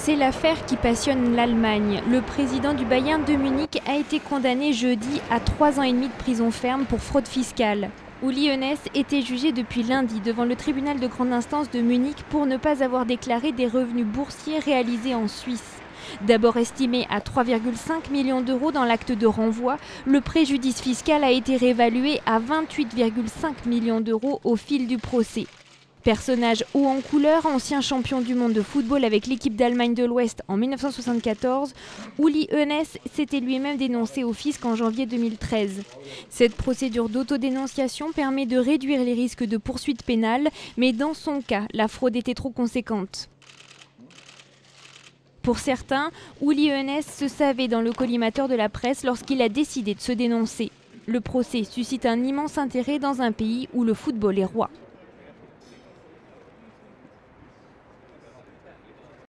C'est l'affaire qui passionne l'Allemagne. Le président du Bayern de Munich a été condamné jeudi à 3 ans et demi de prison ferme pour fraude fiscale. Uli Hoeneß était jugé depuis lundi devant le tribunal de grande instance de Munich pour ne pas avoir déclaré des revenus boursiers réalisés en Suisse. D'abord estimé à 3,5 millions d'euros dans l'acte de renvoi, le préjudice fiscal a été réévalué à 28,5 millions d'euros au fil du procès. Personnage haut en couleur, ancien champion du monde de football avec l'équipe d'Allemagne de l'Ouest en 1974, Uli Hoeneß s'était lui-même dénoncé au fisc en janvier 2013. Cette procédure d'autodénonciation permet de réduire les risques de poursuites pénales, mais dans son cas, la fraude était trop conséquente. Pour certains, Uli Hoeneß se savait dans le collimateur de la presse lorsqu'il a décidé de se dénoncer. Le procès suscite un immense intérêt dans un pays où le football est roi.